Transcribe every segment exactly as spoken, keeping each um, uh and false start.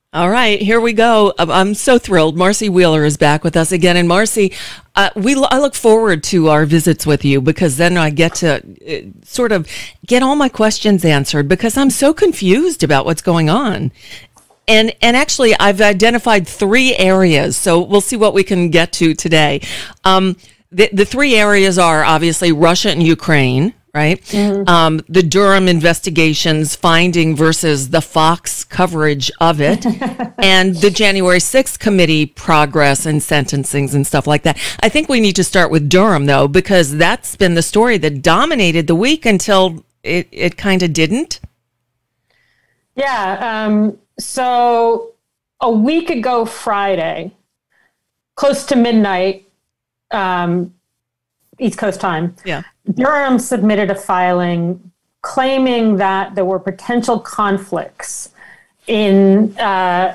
All right, here we go. I'm I'm so thrilled. Marcy Wheeler is back with us again. And Marcy, uh, we I look forward to our visits with you because then I get to uh, sort of get all my questions answered because I'm so confused about what's going on. And and actually, I've identified three areas, so we'll see what we can get to today. Um, the, the three areas are obviously Russia and Ukraine. Right. Mm-hmm. Um, the Durham investigations finding versus the Fox coverage of it and the January sixth committee progress and sentencings and stuff like that. I think we need to start with Durham, though, because that's been the story that dominated the week until it, it kind of didn't. Yeah. Um, so a week ago Friday, close to midnight, um, East Coast time. Yeah. Durham submitted a filing claiming that there were potential conflicts in uh,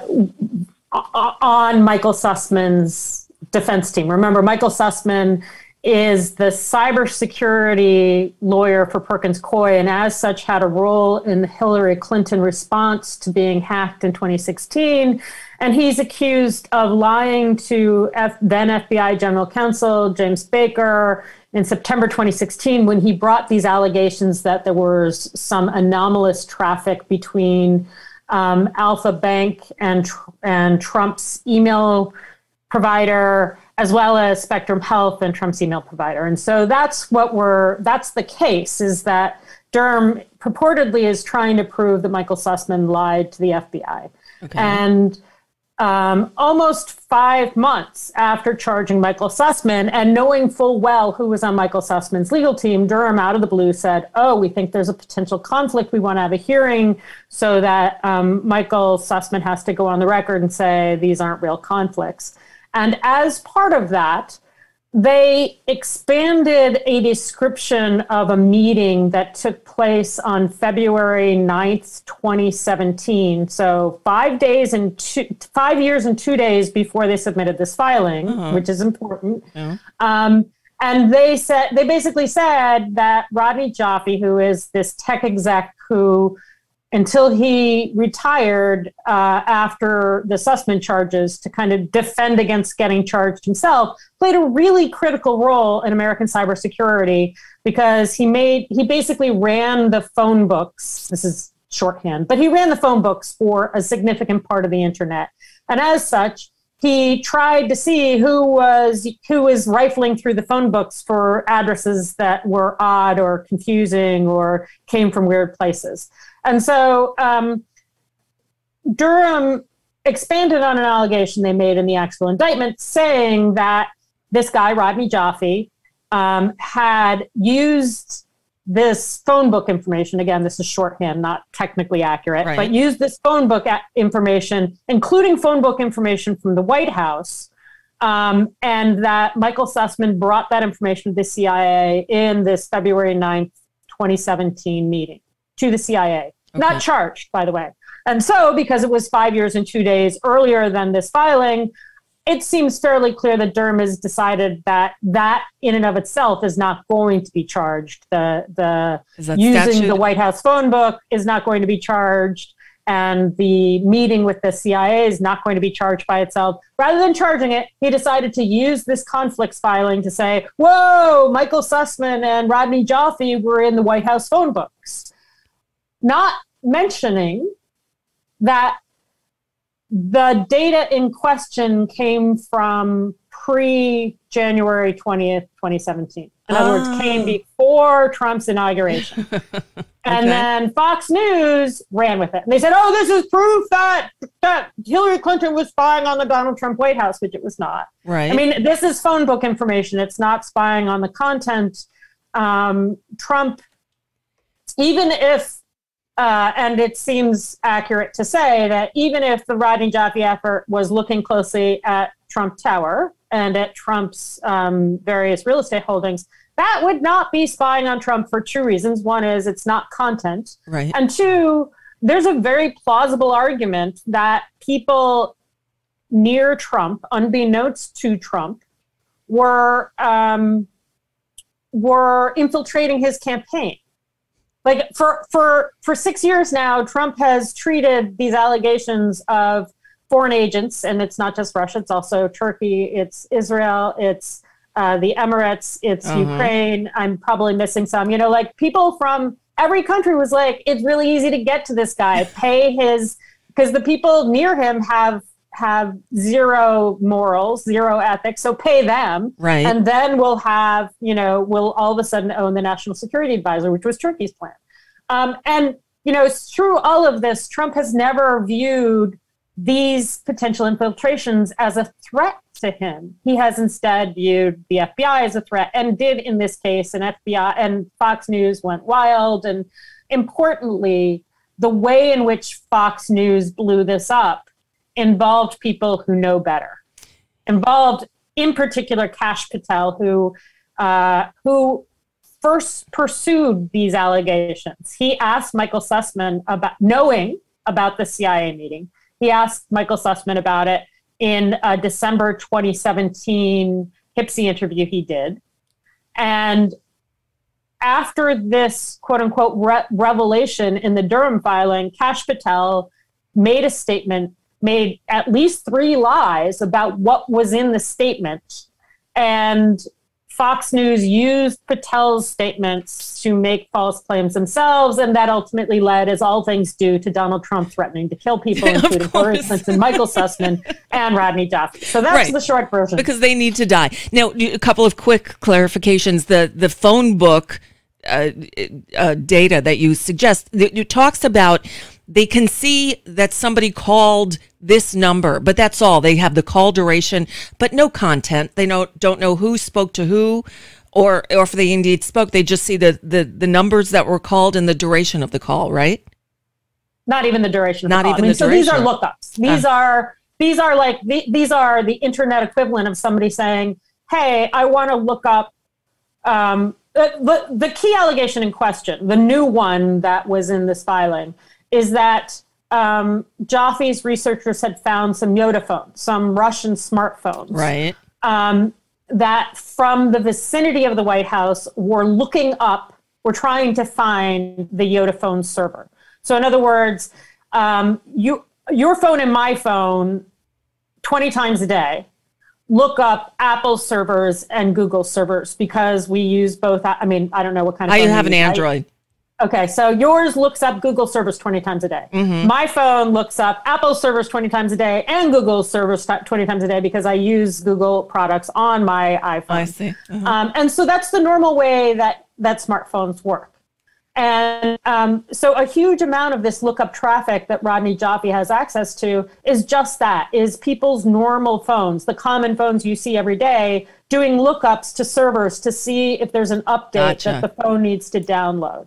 on Michael Sussman's defense team. Remember, Michael Sussman is the cybersecurity lawyer for Perkins Coie, and as such had a role in the Hillary Clinton response to being hacked in twenty sixteen. And he's accused of lying to F- then F B I General Counsel James Baker in September twenty sixteen when he brought these allegations that there was some anomalous traffic between um, Alpha Bank and and Trump's email provider, as well as Spectrum Health and Trump's email provider. And so that's what we're, that's the case, is that Durham purportedly is trying to prove that Michael Sussman lied to the F B I. Okay. And um, almost five months after charging Michael Sussman and knowing full well who was on Michael Sussman's legal team, Durham out of the blue said, oh, we think there's a potential conflict. We want to have a hearing so that um, Michael Sussman has to go on the record and say these aren't real conflicts. And as part of that, they expanded a description of a meeting that took place on February ninth, twenty seventeen. So five days and two, five years and two days before they submitted this filing, uh-huh. which is important. Yeah. Um, and they said they basically said that Rodney Jaffe, who is this tech exec who, until he retired uh, after the Sussman charges to kind of defend against getting charged himself, played a really critical role in American cybersecurity because he made he basically ran the phone books. This is shorthand, but he ran the phone books for a significant part of the internet, and as such, he tried to see who was who was rifling through the phone books for addresses that were odd or confusing or came from weird places. And so um, Durham expanded on an allegation they made in the actual indictment, saying that this guy, Rodney Jaffe, um, had used this phone book information. Again, this is shorthand, not technically accurate, right. but used this phone book information, including phone book information from the White House, um, and that Michael Sussman brought that information to the C I A in this February ninth, twenty seventeen meeting. To the C I A, okay. Not charged, by the way. And so, because it was five years and two days earlier than this filing, it seems fairly clear that Durham has decided that that in and of itself is not going to be charged. The the using statute? the White House phone book is not going to be charged, and the meeting with the C I A is not going to be charged by itself. Rather than charging it, he decided to use this conflicts filing to say, whoa, Michael Sussman and Rodney Jaffe were in the White House phone books. Not mentioning that the data in question came from pre-January twentieth, twenty seventeen. In other oh. words, came before Trump's inauguration. okay. And then Fox News ran with it. And they said, oh, this is proof that, that Hillary Clinton was spying on the Donald Trump White House, which it was not. Right. I mean, this is phone book information. It's not spying on the content. Um, Trump, even if Uh, and it seems accurate to say that even if the Rodney Jaffe effort was looking closely at Trump Tower and at Trump's um, various real estate holdings, that would not be spying on Trump for two reasons. One is it's not content. Right. And two, there's a very plausible argument that people near Trump, unbeknownst to Trump, were um, were infiltrating his campaign. Like for for for six years now, Trump has treated these allegations of foreign agents, and it's not just Russia, it's also Turkey, it's Israel, it's uh, the Emirates, it's uh-huh. Ukraine. I'm probably missing some, you know, like people from every country was like, it's really easy to get to this guy, pay his, because the people near him have have zero morals, zero ethics, so pay them. Right. And then we'll have, you know, we'll all of a sudden own the National Security Advisor, which was Turkey's plan. Um, and, you know, it's through all of this, Trump has never viewed these potential infiltrations as a threat to him. He has instead viewed the F B I as a threat, and did in this case, and F B I and Fox News went wild. And importantly, the way in which Fox News blew this up involved people who know better, involved in particular Kash Patel, who uh, who first pursued these allegations. He asked Michael Sussman about, knowing about the C I A meeting, he asked Michael Sussman about it in a December twenty seventeen Hipsy interview he did. And after this quote unquote re- revelation in the Durham filing, Kash Patel made a statement, made at least three lies about what was in the statement. And Fox News used Patel's statements to make false claims themselves, and that ultimately led, as all things do, to Donald Trump threatening to kill people, including Hillary Clinton, Michael Sussman, and Rodney Duff. So that's right. The short version. Because they need to die. Now, a couple of quick clarifications. The the phone book uh, uh, data that you suggest, it talks about they can see that somebody called this number, but that's all. They have the call duration, but no content. They don't don't know who spoke to who, or or if they indeed spoke. They just see the the, the numbers that were called and the duration of the call, right? Not even the duration. Of Not the call. even I mean, the so duration. These are lookups. These uh. are these are like the, these are the internet equivalent of somebody saying, "Hey, I want to look up." Um, the the key allegation in question, the new one that was in this filing, is that um, Joffe's researchers had found some Yodaphones, some Russian smartphones, right? Um, that from the vicinity of the White House were looking up, were trying to find the Yodaphone server. So in other words, um, you, your phone and my phone, twenty times a day, look up Apple servers and Google servers, because we use both. I mean, I don't know what kind of I phone have an use. Android. I, okay, so yours looks up Google servers twenty times a day. Mm-hmm. My phone looks up Apple servers twenty times a day and Google servers twenty times a day, because I use Google products on my iPhone. I see. Uh-huh. Um, and so that's the normal way that, that smartphones work. And um, so a huge amount of this lookup traffic that Rodney Joffe has access to is just that, is people's normal phones, the common phones you see every day, doing lookups to servers to see if there's an update Gotcha. that the phone needs to download.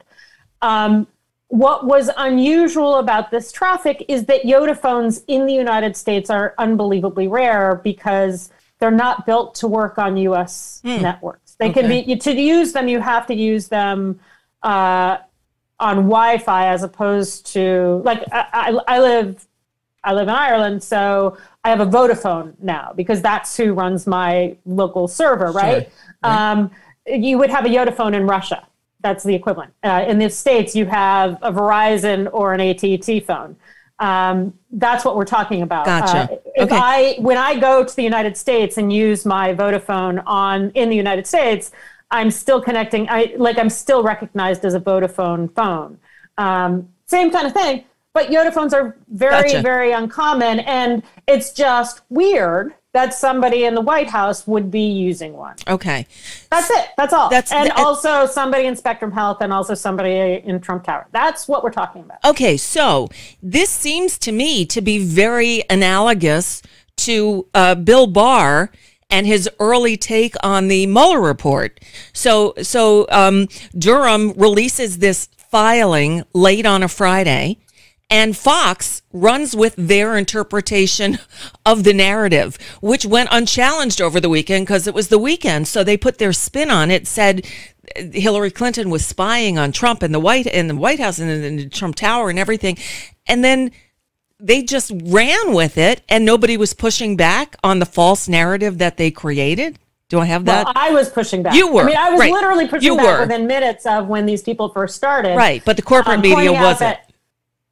Um, what was unusual about this traffic is that Yodaphones in the United States are unbelievably rare, because they're not built to work on U S hmm. networks. They okay. can be, to use them, you have to use them Uh, on Wi-Fi, as opposed to, like, I, I, I live, I live in Ireland, so I have a Vodafone now, because that's who runs my local server, right? Sure. Right. Um, you would have a Yodaphone in Russia. That's the equivalent. Uh, in the States, you have a Verizon or an A T and T phone. Um, that's what we're talking about. Gotcha. Uh, if okay. I, when I go to the United States and use my Vodafone on in the United States, I'm still connecting, I like I'm still recognized as a Vodafone phone. Um, same kind of thing, but Yodaphones are very, Gotcha. very uncommon. And it's just weird that somebody in the White House would be using one. Okay. That's it. That's all. That's, and th- also somebody in Spectrum Health, and also somebody in Trump Tower. That's what we're talking about. Okay, so this seems to me to be very analogous to uh, Bill Barr and his early take on the Mueller report. So, so um, Durham releases this filing late on a Friday, and Fox runs with their interpretation of the narrative, which went unchallenged over the weekend because it was the weekend. So they put their spin on it, said Hillary Clinton was spying on Trump in the White in the White House and in the Trump Tower and everything, and then they just ran with it, and nobody was pushing back on the false narrative that they created. Do I have that? Well, I was pushing back. You were. I mean, I was right. literally pushing you back were. within minutes of when these people first started. Right, but the corporate um, media wasn't. That,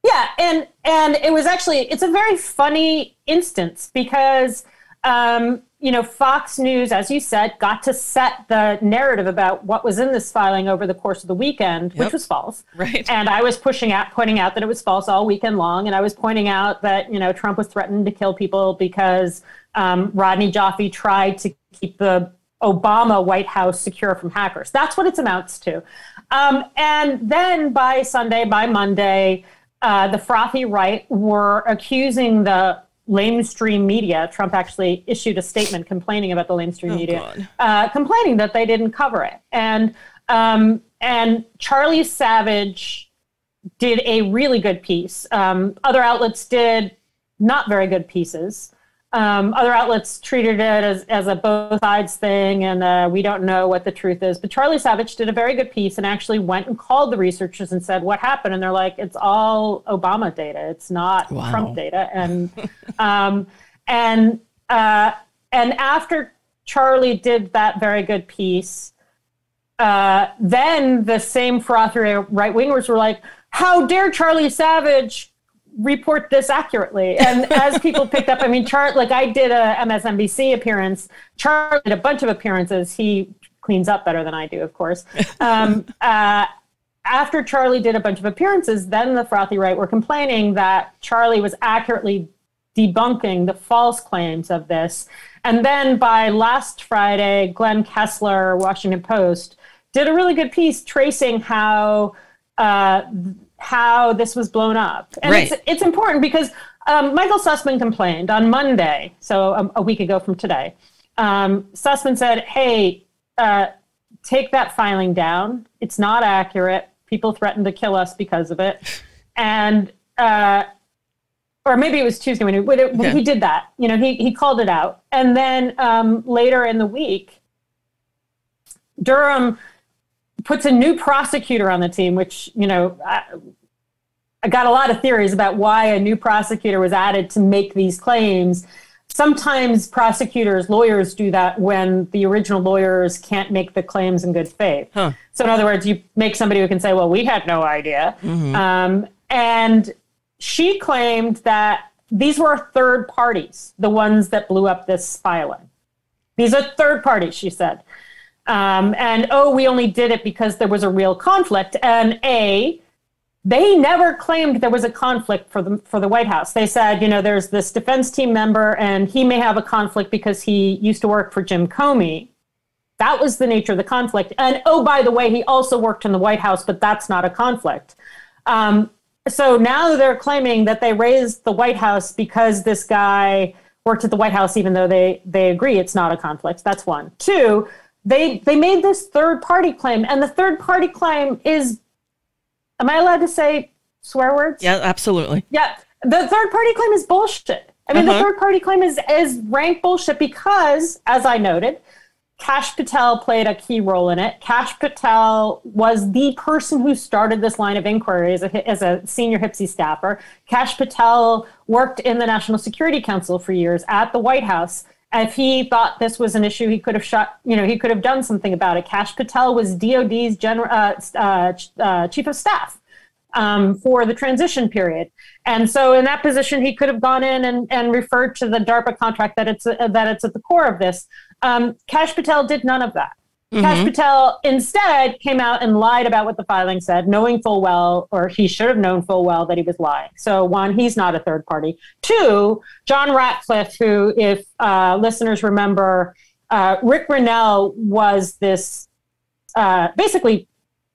Yeah, and and it was actually, it's a very funny instance because, um, you know, Fox News, as you said, got to set the narrative about what was in this filing over the course of the weekend, yep. which was false. Right. And I was pushing out, pointing out that it was false all weekend long. And I was pointing out that, you know, Trump was threatening to kill people because um, Rodney Jaffe tried to keep the Obama White House secure from hackers. That's what it amounts to. Um, and then by Sunday, by Monday, uh, the frothy right were accusing the lamestream media. Trump actually issued a statement complaining about the lamestream oh, media, uh, complaining that they didn't cover it. And um, and Charlie Savage did a really good piece. Um, other outlets did not very good pieces. Um, other outlets treated it as, as a both sides thing, and uh, we don't know what the truth is. But Charlie Savage did a very good piece and actually went and called the researchers and said, what happened? And they're like, it's all Obama data. It's not wow. Trump data. And um, and uh, and after Charlie did that very good piece, uh, then the same frothy right-wingers were like, how dare Charlie Savage report this accurately? And as people picked up, I mean, Char- like I did a M S N B C appearance. Charlie did a bunch of appearances. He cleans up better than I do, of course. Um, uh, after Charlie did a bunch of appearances, then the frothy right were complaining that Charlie was accurately debunking the false claims of this. And then by last Friday, Glenn Kessler, Washington Post, did a really good piece tracing how uh, how this was blown up. And right. it's, it's important because um, Michael Sussman complained on Monday, so a, a week ago from today. Um, Sussman said, hey, uh, take that filing down. It's not accurate. People threatened to kill us because of it. And, uh, or maybe it was Tuesday when he, when it, yeah. he did that. You know, he, he called it out. And then um, later in the week, Durham puts a new prosecutor on the team, which, you know, I, I got a lot of theories about why a new prosecutor was added to make these claims. Sometimes prosecutors, lawyers do that when the original lawyers can't make the claims in good faith. Huh. So in other words, you make somebody who can say, well, we had no idea. Mm-hmm. Um, and she claimed that these were third parties, the ones that blew up this filing. These are third parties, she said. Um, and, oh, we only did it because there was a real conflict. And A, they never claimed there was a conflict for the, for the White House. They said, you know, there's this defense team member and he may have a conflict because he used to work for Jim Comey. That was the nature of the conflict. And, oh, by the way, he also worked in the White House, but that's not a conflict. Um, so now they're claiming that they raised the White House because this guy worked at the White House, even though they, they agree it's not a conflict. That's one. Two, They they made this third party claim, and the third party claim is, am I allowed to say swear words? Yeah, absolutely. Yeah, the third party claim is bullshit. I mean, uh-huh. the third party claim is, is rank bullshit because, as I noted, Kash Patel played a key role in it. Kash Patel was the person who started this line of inquiry as a, as a senior H I P C staffer. Kash Patel worked in the National Security Council for years at the White House. If he thought this was an issue, he could have shot, you know, he could have done something about it. Kash Patel was D O D's general, uh, uh, uh, chief of staff um, for the transition period. And so in that position, he could have gone in and, and referred to the DARPA contract that it's, uh, that it's at the core of this. Um, Kash Patel did none of that. Mm-hmm. Kash Patel instead came out and lied about what the filing said, knowing full well, or he should have known full well that he was lying. So one, he's not a third party. Two, John Ratcliffe, who, if uh, listeners remember, uh, Rick Grinnell was this uh, basically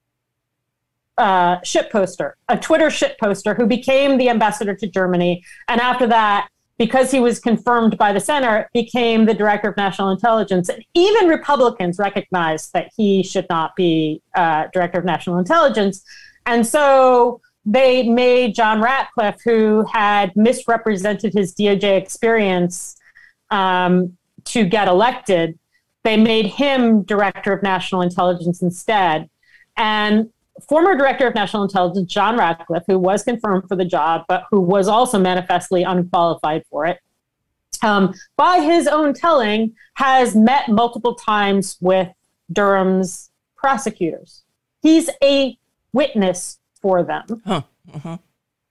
uh, shit poster, a Twitter shit poster who became the ambassador to Germany. And after that, because he was confirmed by the Senate, became the director of national intelligence. And even Republicans recognized that he should not be uh, director of national intelligence. And so they made John Ratcliffe, who had misrepresented his D O J experience um, to get elected, they made him director of national intelligence instead. And former director of national intelligence, John Ratcliffe, who was confirmed for the job, but who was also manifestly unqualified for it, um, by his own telling, has met multiple times with Durham's prosecutors. He's a witness for them. Huh. Uh-huh.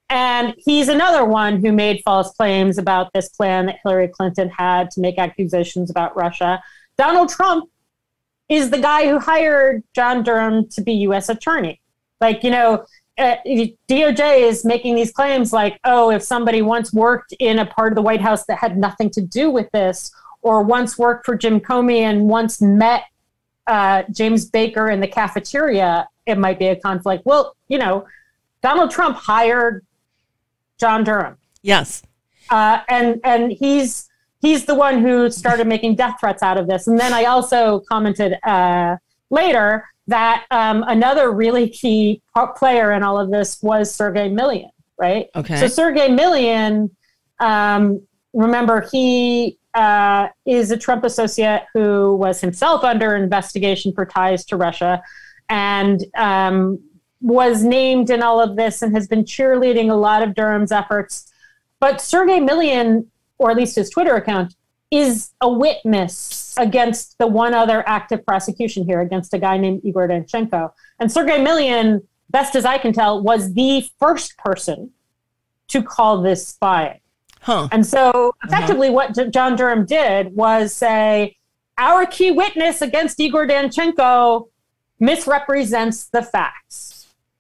And he's another one who made false claims about this plan that Hillary Clinton had to make accusations about Russia. Donald Trump is the guy who hired John Durham to be U S attorney. Like, you know, uh, D O J is making these claims like, oh, if somebody once worked in a part of the White House that had nothing to do with this, or once worked for Jim Comey and once met uh, James Baker in the cafeteria, it might be a conflict. Well, you know, Donald Trump hired John Durham. Yes. Uh, and and he's he's the one who started making death threats out of this. And then I also commented uh, later that um, another really key player in all of this was Sergey Millian, right? Okay. So Sergey Millian, um, remember, he uh, is a Trump associate who was himself under investigation for ties to Russia and um, was named in all of this and has been cheerleading a lot of Durham's efforts. But Sergey Millian, or at least his Twitter account, is a witness against the one other active prosecution here against a guy named Igor Danchenko. And Sergey Millian, best as I can tell, was the first person to call this spying. Huh. And so effectively uh-huh. what D- John Durham did was say, our key witness against Igor Danchenko misrepresents the facts.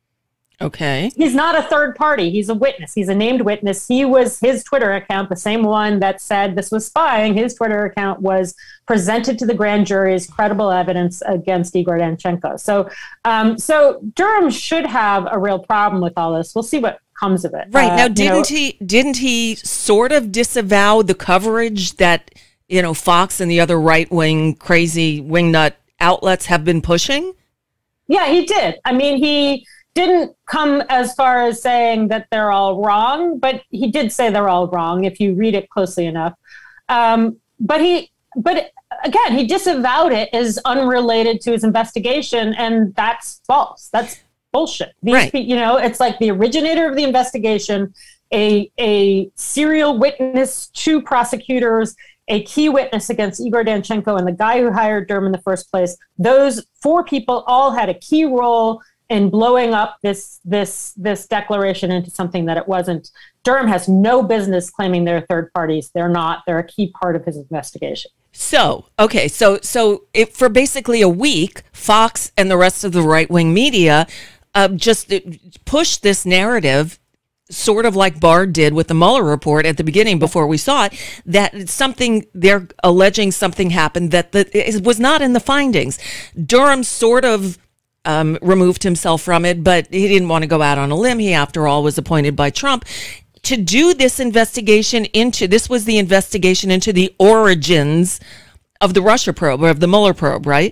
Okay. He's not a third party. He's a witness. He's a named witness. He was his Twitter account, the same one that said this was spying. His Twitter account was presented to the grand jury as credible evidence against Igor Danchenko. So, um, so Durham should have a real problem with all this. We'll see what comes of it. Right. Uh, now, didn't you know, he, didn't he sort of disavow the coverage that, you know, Fox and the other right-wing crazy wingnut outlets have been pushing? Yeah, he did. I mean, he didn't come as far as saying that they're all wrong, but he did say they're all wrong if you read it closely enough. Um, but he, but again, he disavowed it as unrelated to his investigation, and that's false. That's bullshit. These, right. You know, it's like the originator of the investigation, a a serial witness to prosecutors, a key witness against Igor Danchenko, and the guy who hired Durham in the first place. Those four people all had a key role in blowing up this this this declaration into something that it wasn't. Durham has no business claiming they're third parties. They're not. They're a key part of his investigation. So, okay, so so it, for basically a week, Fox and the rest of the right-wing media uh, just pushed this narrative, sort of like Barr did with the Mueller report at the beginning before we saw it, that something, they're alleging something happened that the, it was not in the findings. Durham sort of Um, removed himself from it, but he didn't want to go out on a limb. He, after all, was appointed by Trump to do this investigation into, this was the investigation into the origins of the Russia probe, or of the Mueller probe, right?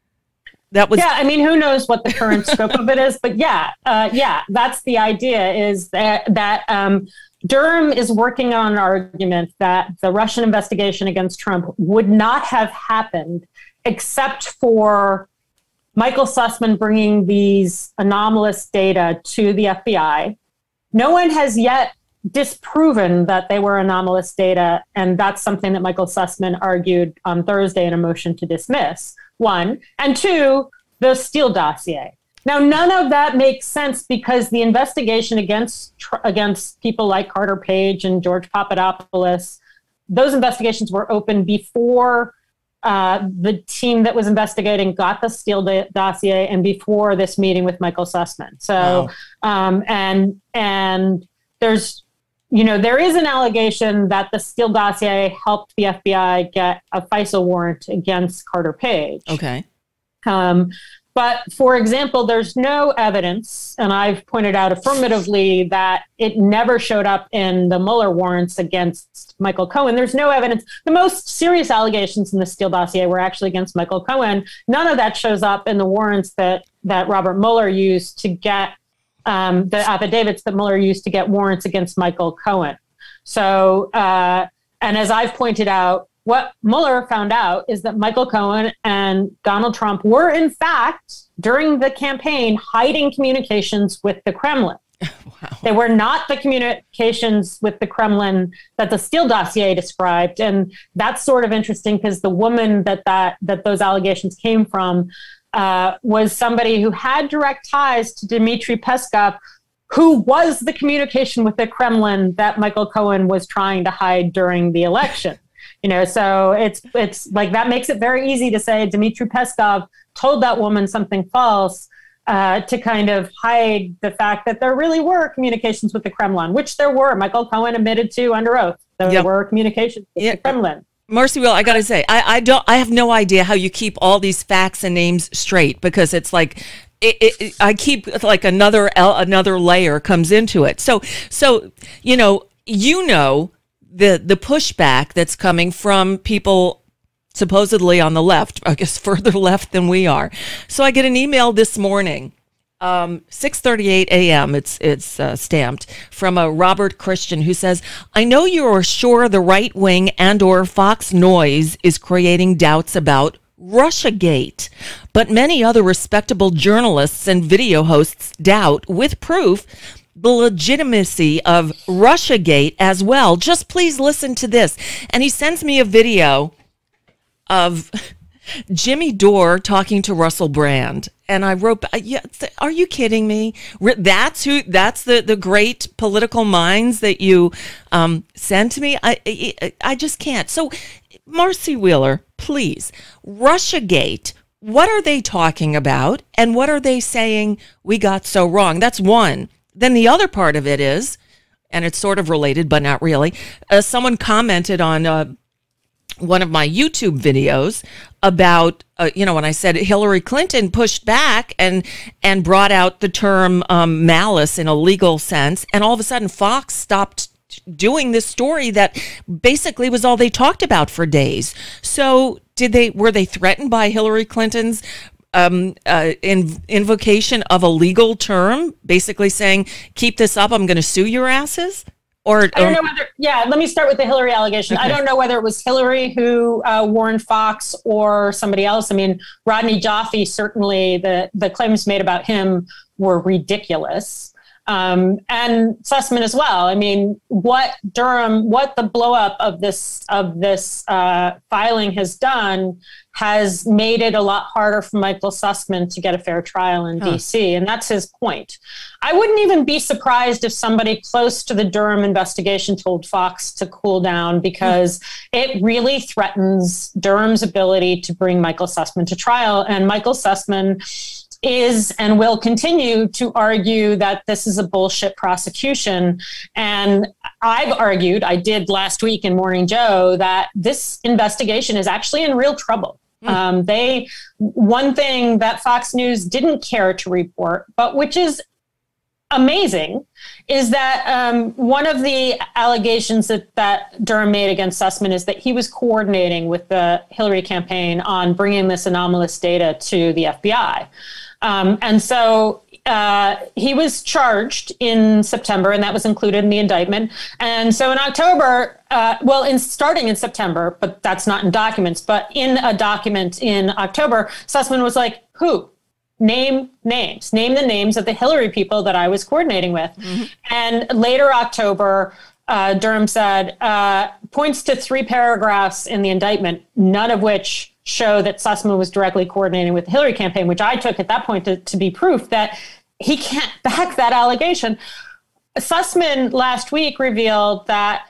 That was. Yeah, I mean, who knows what the current scope of it is, but yeah, uh, yeah, that's the idea, is that, that um, Durham is working on an argument that the Russian investigation against Trump would not have happened except for Michael Sussman bringing these anomalous data to the F B I. No one has yet disproven that they were anomalous data, and that's something that Michael Sussman argued on Thursday in a motion to dismiss, one. And two, the Steele dossier. Now, none of that makes sense because the investigation against against people like Carter Page and George Papadopoulos, those investigations were open before Uh, the team that was investigating got the Steele da- dossier and before this meeting with Michael Sussman. So, wow. um, and and there's, you know, there is an allegation that the Steele dossier helped the F B I get a FISA warrant against Carter Page. Okay. Um, but for example, there's no evidence, and I've pointed out affirmatively that it never showed up in the Mueller warrants against Michael Cohen. There's no evidence. The most serious allegations in the Steele dossier were actually against Michael Cohen. None of that shows up in the warrants that, that Robert Mueller used to get, um, the affidavits that Mueller used to get warrants against Michael Cohen. So, uh, and as I've pointed out, what Mueller found out is that Michael Cohen and Donald Trump were, in fact, during the campaign, hiding communications with the Kremlin. Wow. They were not the communications with the Kremlin that the Steele dossier described. And that's sort of interesting because the woman that, that, that those allegations came from uh, was somebody who had direct ties to Dmitry Peskov, who was the communication with the Kremlin that Michael Cohen was trying to hide during the election. You know, so it's it's like that makes it very easy to say Dmitry Peskov told that woman something false uh, to kind of hide the fact that there really were communications with the Kremlin, which there were. Michael Cohen admitted to under oath there yep. were communications with yeah. the Kremlin. Marcy Wheeler, I got to say, I, I don't, I have no idea how you keep all these facts and names straight, because it's like, it, it, I keep like another another layer comes into it. So, so you know, you know the the pushback that's coming from people supposedly on the left, I guess further left than we are. So I get an email this morning, um, six thirty-eight a.m. It's it's uh, stamped from a Robert Christian who says, "I know you are sure the right wing and or Fox Noise is creating doubts about Russiagate, but many other respectable journalists and video hosts doubt, with proof, the legitimacy of Russiagate as well. Just please listen to this." And he sends me a video of Jimmy Dore talking to Russell Brand. And I wrote, yeah, are you kidding me? That's who, that's the, the great political minds that you um, sent to me. I, I, I just can't. So Marcy Wheeler, please, Russiagate, what are they talking about? And what are they saying we got so wrong? That's one. Then the other part of it is, and it's sort of related, but not really, uh, someone commented on uh, one of my YouTube videos about, uh, you know, when I said Hillary Clinton pushed back and and brought out the term um, malice in a legal sense, and all of a sudden Fox stopped doing this story that basically was all they talked about for days. So did they, were they threatened by Hillary Clinton's um, uh, in, invocation of a legal term, basically saying, keep this up, I'm going to sue your asses? Or, I don't know whether, yeah, let me start with the Hillary allegation. Okay. I don't know whether it was Hillary who uh, warned Fox or somebody else. I mean, Rodney Jaffe, certainly the, the claims made about him were ridiculous. Um, and Sussman as well. I mean, what Durham, what the blow up of this of this uh, filing has done has made it a lot harder for Michael Sussman to get a fair trial in huh. D C, and that's his point. I wouldn't even be surprised if somebody close to the Durham investigation told Fox to cool down, because it really threatens Durham's ability to bring Michael Sussman to trial, and Michael Sussman is and will continue to argue that this is a bullshit prosecution. And I've argued, I did last week in Morning Joe, that this investigation is actually in real trouble. Mm. Um, they, one thing that Fox News didn't care to report, but which is amazing, is that um, one of the allegations that, that Durham made against Sussman is that he was coordinating with the Hillary campaign on bringing this anomalous data to the F B I. Um, and so uh, he was charged in September, and that was included in the indictment. And so in October, uh, well, in starting in September, but that's not in documents, but in a document in October, Sussman was like, who? Name names, name the names of the Hillary people that I was coordinating with. Mm-hmm. And later October, uh, Durham said, uh, points to three paragraphs in the indictment, none of which show that Sussman was directly coordinating with the Hillary campaign, which I took at that point to, to be proof that he can't back that allegation. Sussman last week revealed that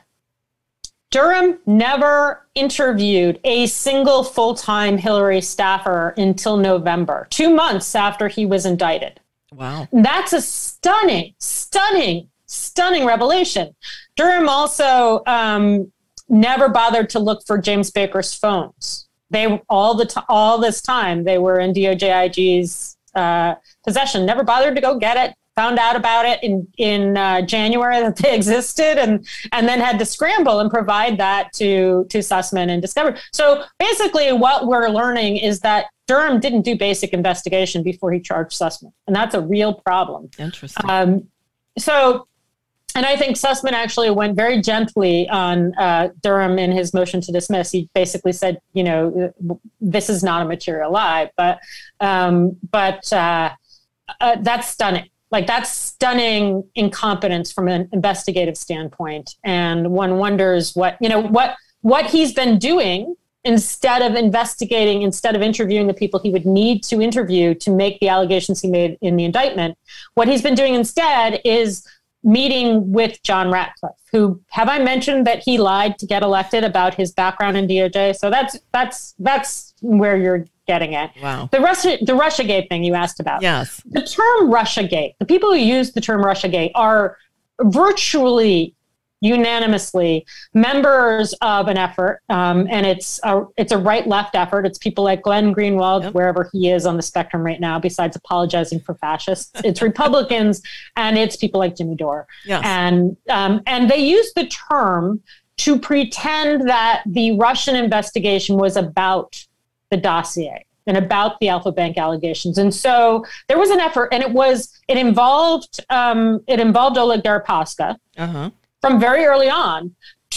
Durham never interviewed a single full-time Hillary staffer until November, two months after he was indicted. Wow. That's a stunning, stunning, stunning revelation. Durham also um, never bothered to look for James Baker's phones. They all the t- all this time they were in D O J I G's uh, possession. Never bothered to go get it. Found out about it in in uh, January that they existed, and and then had to scramble and provide that to to Sussman and Discovery. So basically, what we're learning is that Durham didn't do basic investigation before he charged Sussman, and that's a real problem. Interesting. Um, so. And I think Sussman actually went very gently on uh, Durham in his motion to dismiss. He basically said, you know, this is not a material lie, but um, but uh, uh, that's stunning. Like, that's stunning incompetence from an investigative standpoint. And one wonders what, you know, what what he's been doing instead of investigating, instead of interviewing the people he would need to interview to make the allegations he made in the indictment, what he's been doing instead is meeting with John Ratcliffe, who, have I mentioned that he lied to get elected about his background in D O J? So that's that's that's where you're getting at. Wow. The Russia the Russiagate thing you asked about. Yes. The term Russiagate, the people who use the term Russiagate are virtually unanimously members of an effort, um, and it's a, it's a right-left effort. It's people like Glenn Greenwald, yep. wherever he is on the spectrum right now, besides apologizing for fascists. It's Republicans, and it's people like Jimmy Dore. Yes. And, um, and they use the term to pretend that the Russian investigation was about the dossier and about the Alpha Bank allegations. And so there was an effort, and it was it involved um, it involved Oleg Deripaska. Uh-huh. From very early on,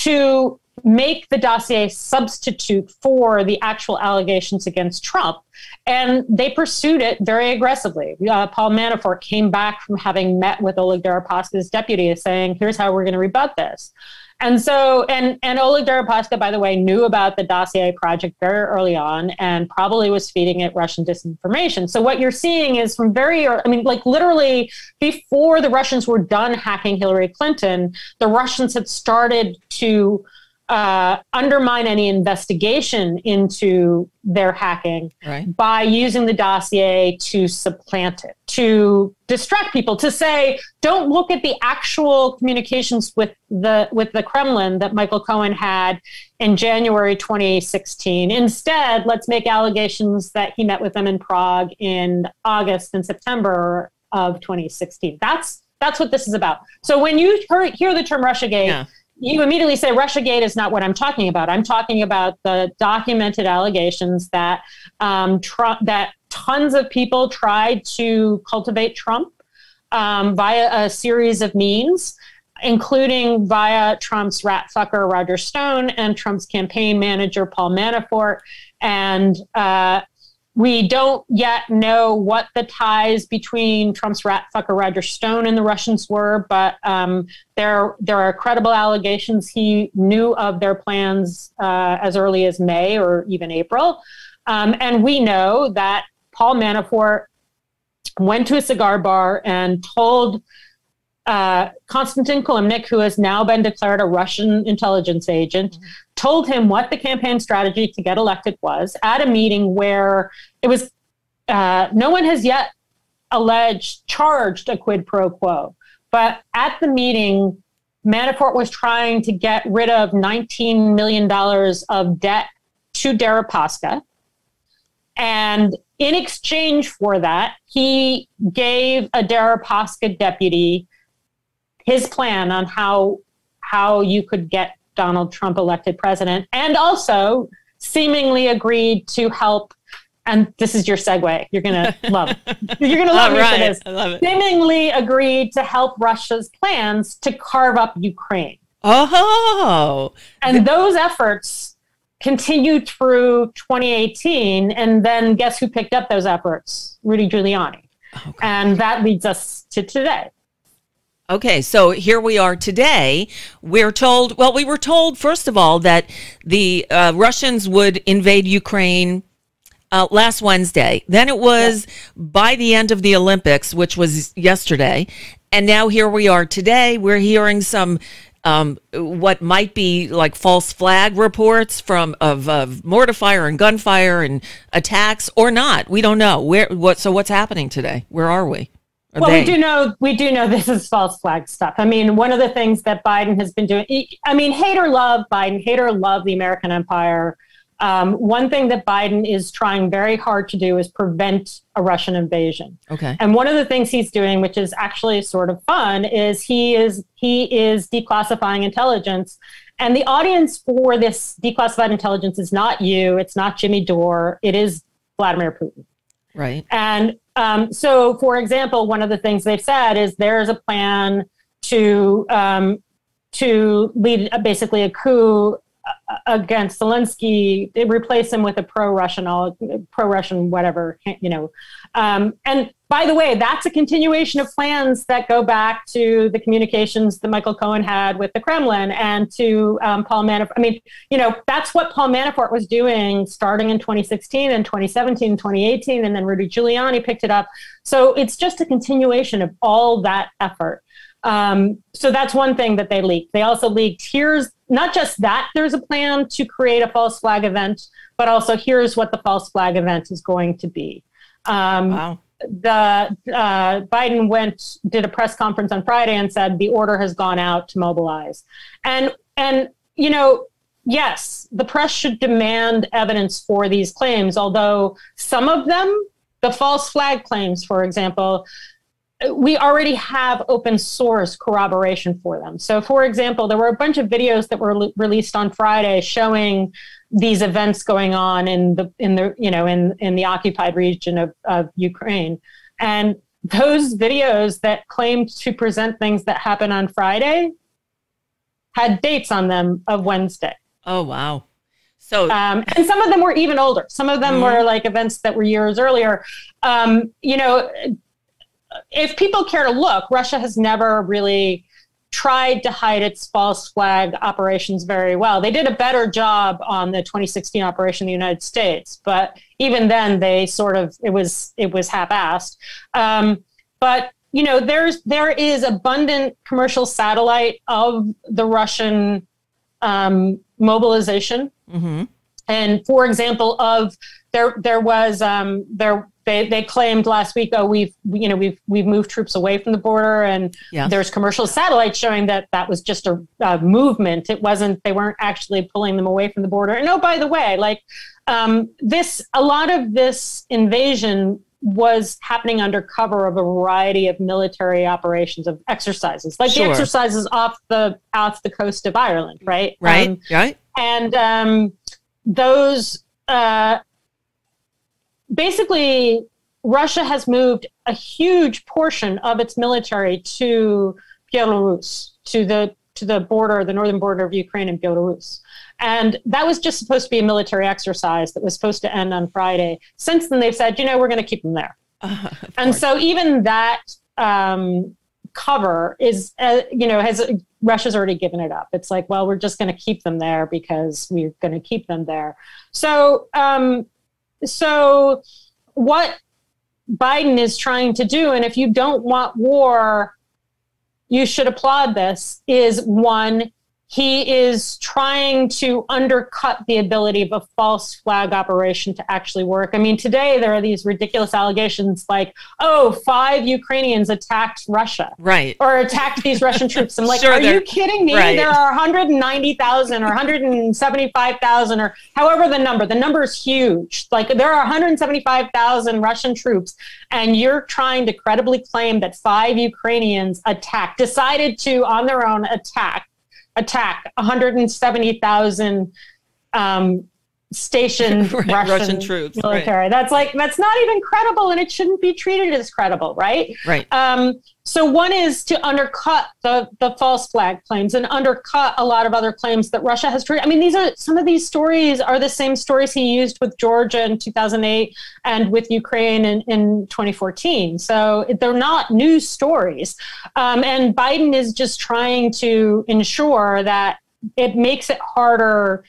to make the dossier substitute for the actual allegations against Trump. And they pursued it very aggressively. Uh, Paul Manafort came back from having met with Oleg Deripaska's deputy saying, here's how we're going to rebut this. And so, and, and Oleg Deripaska, by the way, knew about the dossier project very early on and probably was feeding it Russian disinformation. So what you're seeing is from very, I mean, like literally before the Russians were done hacking Hillary Clinton, the Russians had started to uh, undermine any investigation into their hacking right. by using the dossier to supplant it, to distract people, to say, don't look at the actual communications with the with the Kremlin that Michael Cohen had in January twenty sixteen. Instead, let's make allegations that he met with them in Prague in August and September of twenty sixteen. That's that's what this is about. So when you hear, hear the term Russiagate, yeah. you immediately say Russiagate is not what I'm talking about. I'm talking about the documented allegations that um, Trump, that tons of people tried to cultivate Trump um, via a series of means, including via Trump's rat fucker, Roger Stone, and Trump's campaign manager, Paul Manafort. And uh, we don't yet know what the ties between Trump's rat fucker, Roger Stone, and the Russians were, but um, there, there are credible allegations he knew of their plans uh, as early as May or even April. Um, and we know that Paul Manafort went to a cigar bar and told uh, Konstantin Kilimnik, who has now been declared a Russian intelligence agent, mm-hmm. told him what the campaign strategy to get elected was at a meeting where it was, uh, no one has yet alleged, charged a quid pro quo. But at the meeting, Manafort was trying to get rid of nineteen million dollars of debt to Deripaska. And in exchange for that, he gave a Deripaska deputy his plan on how how you could get Donald Trump elected president, and also seemingly agreed to help. And this is your segue. You're gonna love. You're gonna love me right. for this. I love it. Seemingly agreed to help Russia's plans to carve up Ukraine. Oh, and those efforts continued through twenty eighteen, and then guess who picked up those efforts? Rudy Giuliani. Okay. And that leads us to today. Okay, so here we are today. We're told, well, we were told, first of all, that the uh, Russians would invade Ukraine uh, last Wednesday. Then it was yeah. by the end of the Olympics, which was yesterday. And now here we are today. We're hearing some Um, what might be like false flag reports from of, of mortar fire and gunfire and attacks, or not. We don't know where. What? So what's happening today? Where are we? Are well, they? we do know. We do know this is false flag stuff. I mean, one of the things that Biden has been doing. I mean, hate or love Biden, hate or love the American empire. Um, one thing that Biden is trying very hard to do is prevent a Russian invasion. Okay. And one of the things he's doing, which is actually sort of fun, is he is he is declassifying intelligence. And the audience for this declassified intelligence is not you. It's not Jimmy Dore. It is Vladimir Putin. Right. And um, so, for example, one of the things they've said is there's a plan to um, to lead a, basically a coup against Zelensky, replace him with a pro-Russian, pro-Russian whatever, you know. Um, and by the way, that's a continuation of plans that go back to the communications that Michael Cohen had with the Kremlin and to um, Paul Manafort. I mean, you know, that's what Paul Manafort was doing starting in twenty sixteen and twenty seventeen and twenty eighteen, and then Rudy Giuliani picked it up. So it's just a continuation of all that effort. Um, so that's one thing that they leaked. They also leaked, here's not just that there's a plan to create a false flag event, but also here's what the false flag event is going to be. Um, wow. The uh, Biden went, did a press conference on Friday and said the order has gone out to mobilize. And, and, you know, yes, the press should demand evidence for these claims, although some of them, the false flag claims, for example, we already have open source corroboration for them. So, for example, there were a bunch of videos that were le- released on Friday showing these events going on in the in the you know in in the occupied region of, of Ukraine, and those videos that claimed to present things that happened on Friday had dates on them of Wednesday. Oh wow! So um, and some of them were even older. Some of them mm-hmm. were like events that were years earlier. Um, you know. If people care to look, Russia has never really tried to hide its false flag operations very well. They did a better job on the twenty sixteen operation in the United States, but even then they sort of, it was, it was half-assed. Um, but, you know, there's, there is abundant commercial satellite of the Russian um, mobilization. Mm-hmm. And for example, of there, there was um, there. They, they claimed last week, oh, we've you know we've we've moved troops away from the border, and yeah. there's commercial satellites showing that that was just a, a movement. It wasn't; they weren't actually pulling them away from the border. And oh, by the way, like um, this, a lot of this invasion was happening under cover of a variety of military operations, of exercises, like sure. the exercises off the off the coast of Ireland, right? Right, um, right, and um, those. Uh, Basically, Russia has moved a huge portion of its military to Belarus, to the to the border, the northern border of Ukraine and Belarus. And that was just supposed to be a military exercise that was supposed to end on Friday. Since then, they've said, you know, we're going to keep them there. Uh, and so even that um, cover is, uh, you know, has Russia's already given it up. It's like, well, we're just going to keep them there because we're going to keep them there. So, um, So what Biden is trying to do, and if you don't want war, you should applaud this, is one, he is trying to undercut the ability of a false flag operation to actually work. I mean, today there are these ridiculous allegations like, oh, five Ukrainians attacked Russia. Right. Or attacked these Russian troops. I'm like, sure, are you kidding me? Right. There are one hundred ninety thousand or one hundred seventy-five thousand or however the number. The number is huge. Like there are one hundred seventy-five thousand Russian troops, and you're trying to credibly claim that five Ukrainians attacked, decided to, on their own, attack. attack one hundred seventy thousand um, stationed right, Russian, Russian troops. military. Right. That's like, that's not even credible, and it shouldn't be treated as credible, right? Right. Um, so one is to undercut the, the false flag claims and undercut a lot of other claims that Russia has treated. I mean, these are, some of these stories are the same stories he used with Georgia in two thousand eight and with Ukraine in, in twenty fourteen. So they're not new stories. Um, and Biden is just trying to ensure that it makes it harder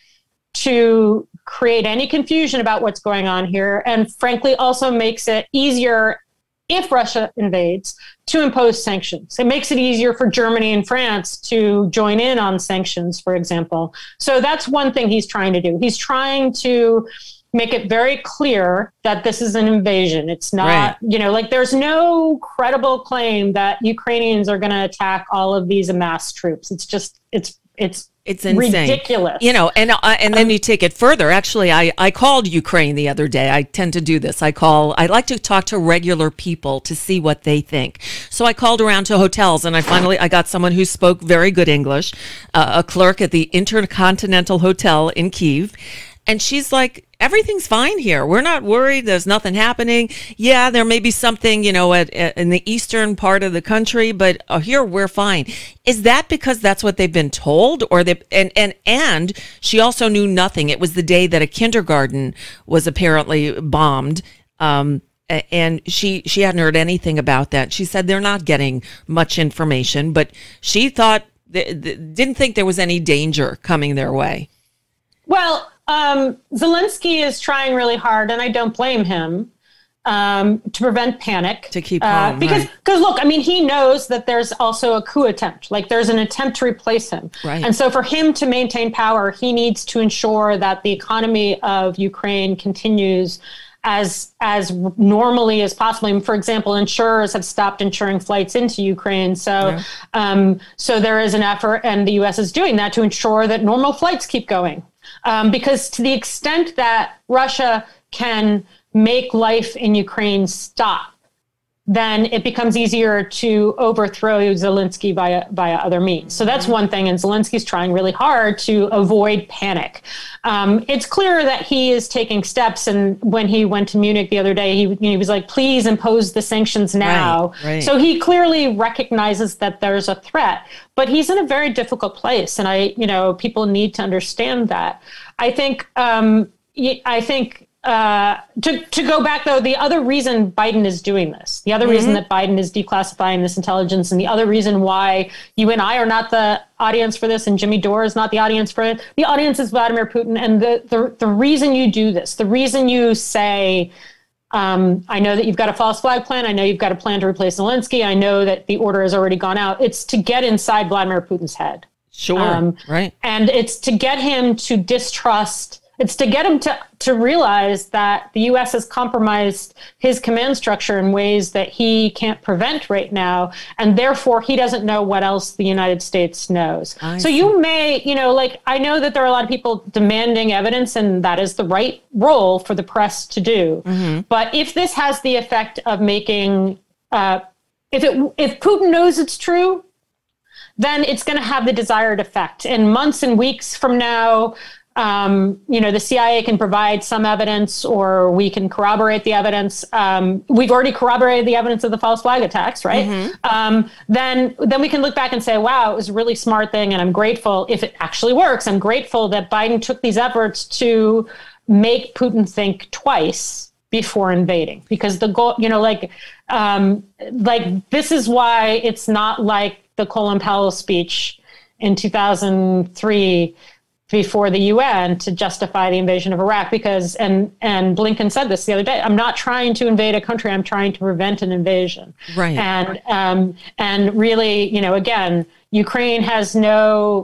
to create any confusion about what's going on here, and frankly also makes it easier, if Russia invades, to impose sanctions. It makes it easier for Germany and France to join in on sanctions, for example. So that's one thing he's trying to do. He's trying to make it very clear that this is an invasion. It's not, right. you know, like there's no credible claim that Ukrainians are going to attack all of these amassed troops. It's just, it's, it's, It's insane. Ridiculous. You know, and uh, and then you take it further. Actually, I, I called Ukraine the other day. I tend to do this. I call, I like to talk to regular people to see what they think. So I called around to hotels, and I finally, I got someone who spoke very good English, uh, a clerk at the Intercontinental Hotel in Kyiv. And she's like, everything's fine here. We're not worried. There's nothing happening. Yeah, there may be something, you know, at, at, in the eastern part of the country, but uh, here we're fine. Is that because that's what they've been told? Or they, and, and, and she also knew nothing. It was the day that a kindergarten was apparently bombed. Um, a- and she she hadn't heard anything about that. She said they're not getting much information, but she thought th- th- didn't think there was any danger coming their way. Well, um, Zelensky is trying really hard, and I don't blame him, um, to prevent panic. To keep uh, calm, because, right. because look, I mean, he knows that there's also a coup attempt. Like there's an attempt to replace him. Right. And so for him to maintain power, he needs to ensure that the economy of Ukraine continues as as normally as possible. I mean, for example, insurers have stopped insuring flights into Ukraine. So, yeah. um, so there is an effort, and the U S is doing that to ensure that normal flights keep going. Um, because to the extent that Russia can make life in Ukraine stop, then it becomes easier to overthrow Zelensky via via other means. So that's one thing, and Zelensky's trying really hard to avoid panic. Um, it's clear that he is taking steps, and when he went to Munich the other day, he, you know, he was like, please impose the sanctions now. Right, right. So he clearly recognizes that there's a threat, but he's in a very difficult place, and I, you know, people need to understand that. I think, um, I think, Uh, to, to go back, though, the other reason Biden is doing this, the other mm-hmm. reason that Biden is declassifying this intelligence, and the other reason why you and I are not the audience for this, and Jimmy Dore is not the audience for it, the audience is Vladimir Putin. And the, the, the reason you do this, the reason you say, um, I know that you've got a false flag plan, I know you've got a plan to replace Zelensky, I know that the order has already gone out, it's to get inside Vladimir Putin's head. Sure, um, right. And it's to get him to distrust. It's to get him to, to realize that the U S has compromised his command structure in ways that he can't prevent right now. And therefore, he doesn't know what else the United States knows. I so see. You may, you know, like, I know that there are a lot of people demanding evidence, and that is the right role for the press to do. Mm-hmm. But if this has the effect of making, uh, if it, if Putin knows it's true, then it's going to have the desired effect. And months and weeks from now, Um, you know, the C I A can provide some evidence, or we can corroborate the evidence. Um, we've already corroborated the evidence of the false flag attacks, right? Mm-hmm. Um, then, then we can look back and say, wow, it was a really smart thing. And I'm grateful if it actually works. I'm grateful that Biden took these efforts to make Putin think twice before invading, because the goal, you know, like, um, like this is why it's not like the Colin Powell speech in two thousand three before the U N to justify the invasion of Iraq, because, and and Blinken said this the other day, I'm not trying to invade a country, I'm trying to prevent an invasion. Right. And um, and really, you know, again, Ukraine has no,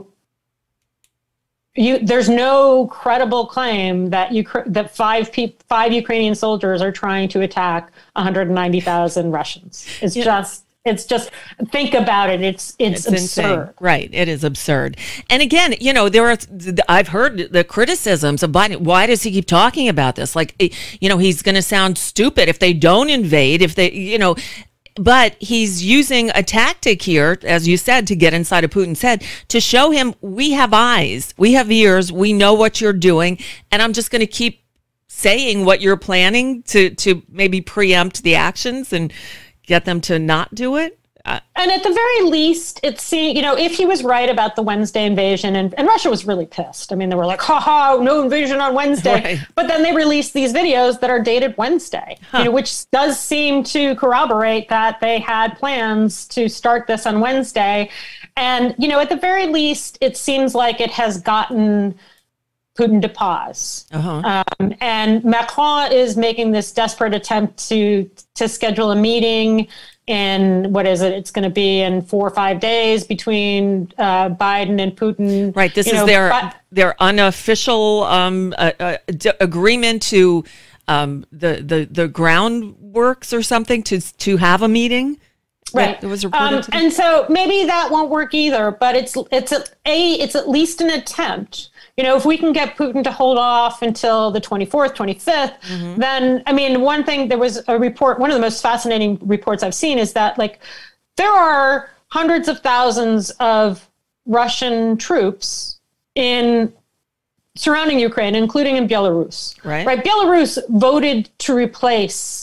you, there's no credible claim that Ukra- that five pe- five Ukrainian soldiers are trying to attack one hundred ninety thousand Russians. It's yeah. just, It's just, think about it. It's it's, it's absurd. Insane. Right. It is absurd. And again, you know, there are, I've heard the criticisms of Biden. Why does he keep talking about this? Like, you know, he's going to sound stupid if they don't invade, if they, you know, but he's using a tactic here, as you said, to get inside of Putin's head, to show him we have eyes, we have ears, we know what you're doing. And I'm just going to keep saying what you're planning to, to maybe preempt the actions and get them to not do it. Uh, and at the very least, it's, you know, if he was right about the Wednesday invasion, and, and Russia was really pissed. I mean, they were like, ha ha, no invasion on Wednesday. Right. But then they released these videos that are dated Wednesday, huh. you know, which does seem to corroborate that they had plans to start this on Wednesday. And, you know, at the very least, it seems like it has gotten Putin to pause. Uh-huh. Um, and Macron is making this desperate attempt to to schedule a meeting in, what is it? It's going to be in four or five days between uh, Biden and Putin. Right. This you is know, their but, their unofficial um, uh, uh, d- agreement to um, the, the, the groundworks or something to to have a meeting. Right. It was reported um, and so maybe that won't work either, but it's it's a, a it's at least an attempt. You know, if we can get Putin to hold off until the twenty-fourth, twenty-fifth, mm-hmm. then, I mean, one thing, there was a report, one of the most fascinating reports I've seen is that, like, there are hundreds of thousands of Russian troops in surrounding Ukraine, including in Belarus. Right. Right. Belarus voted to replace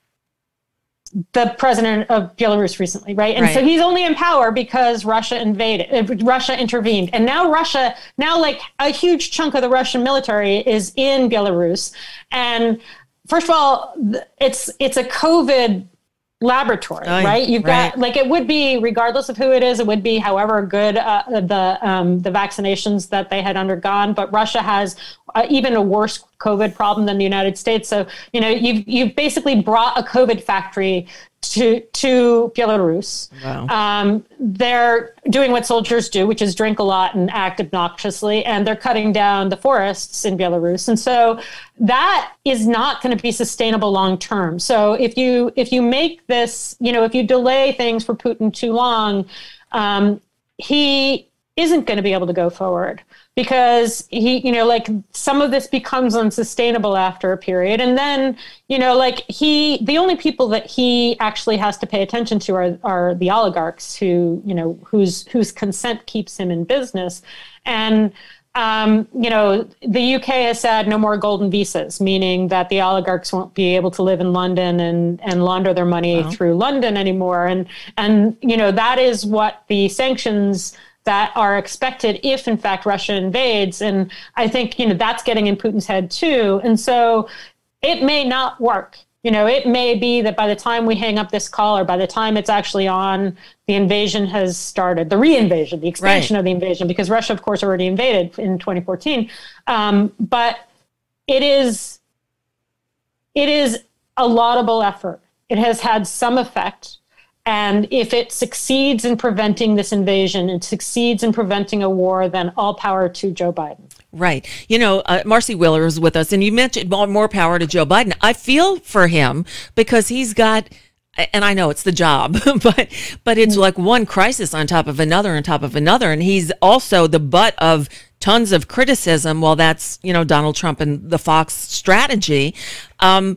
the president of Belarus recently, right? And right. so he's only in power because Russia invaded, uh, Russia intervened. And now Russia, now like a huge chunk of the Russian military is in Belarus. And first of all, it's it's a COVID laboratory, oh, right? You've right. got like it would be regardless of who it is. It would be however good uh, the um, the vaccinations that they had undergone. But Russia has uh, even a worse COVID problem than the United States. So you know you've you've basically brought a COVID factory to to Belarus. Wow. Um, they're doing what soldiers do, which is drink a lot and act obnoxiously, and they're cutting down the forests in Belarus. And so that is not going to be sustainable long term. So if you if you make this, you know, if you delay things for Putin too long, um, he isn't going to be able to go forward. Because he, you know, like some of this becomes unsustainable after a period. And then, you know, like he, the only people that he actually has to pay attention to are, are the oligarchs who, you know, whose, whose consent keeps him in business. And, um, you know, the U K has said no more golden visas, meaning that the oligarchs won't be able to live in London and, and launder their money wow. through London anymore. And, and, you know, that is what the sanctions that are expected if, in fact, Russia invades. And I think, you know, that's getting in Putin's head, too. And so it may not work. You know, it may be that by the time we hang up this call or by the time it's actually on, the invasion has started, the re-invasion, the expansion right. of the invasion, because Russia, of course, already invaded in twenty fourteen. Um, but it is, it is a laudable effort. It has had some effect. And if it succeeds in preventing this invasion and succeeds in preventing a war, then all power to Joe Biden. Right. You know, uh, Marcy Wheeler is with us, and you mentioned more, more power to Joe Biden. I feel for him because he's got, and I know it's the job, but but it's like one crisis on top of another on top of another. And he's also the butt of tons of criticism. Well, that's, you know, Donald Trump and the Fox strategy. Um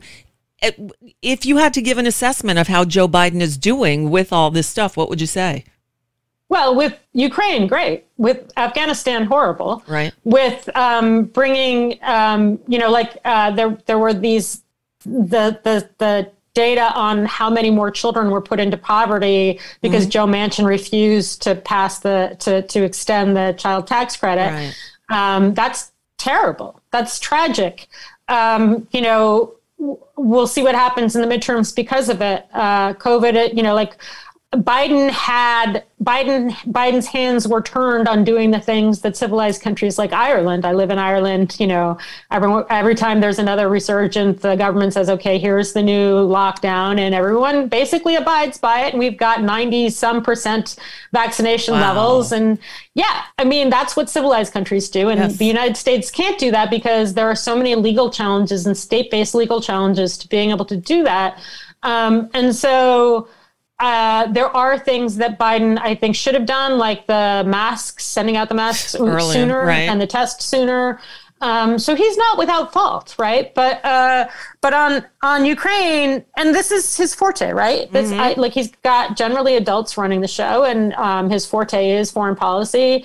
If you had to give an assessment of how Joe Biden is doing with all this stuff, what would you say? Well, with Ukraine, great. With Afghanistan, horrible. Right. With um, bringing, um, you know, like uh, there there were these the the the data on how many more children were put into poverty because mm-hmm. Joe Manchin refused to pass the to to extend the child tax credit. Right. Um, that's terrible. That's tragic. Um, you know. We'll see what happens in the midterms because of it. Uh, COVID, you know, like Biden had Biden. Biden's hands were turned on doing the things that civilized countries like Ireland. I live in Ireland. You know, every every time there's another resurgence, the government says, "Okay, here's the new lockdown," and everyone basically abides by it. And we've got ninety some percent vaccination wow. levels. And yeah, I mean that's what civilized countries do. And yes. the United States can't do that because there are so many legal challenges and state-based legal challenges to being able to do that. Um, and so. Uh, there are things that Biden, I think, should have done, like the masks, sending out the masks Earlier, sooner right. and the test sooner. Um, so he's not without fault, right? But uh, but on on Ukraine, and this is his forte, right? This, mm-hmm. I, like he's got generally adults running the show, and um, his forte is foreign policy.